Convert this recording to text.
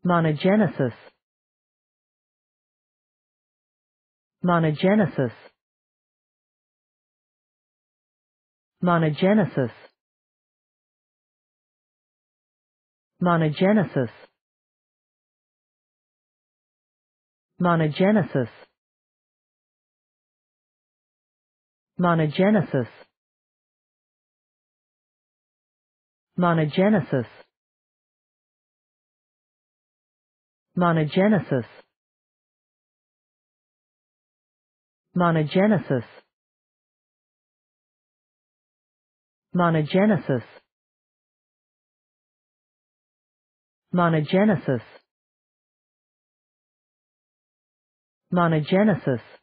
Monogenesis. Monogenesis. Monogenesis. Monogenesis. Monogenesis. Monogenesis. Monogenesis. Monogenesis. Monogenesis. Monogenesis. Monogenesis. Monogenesis.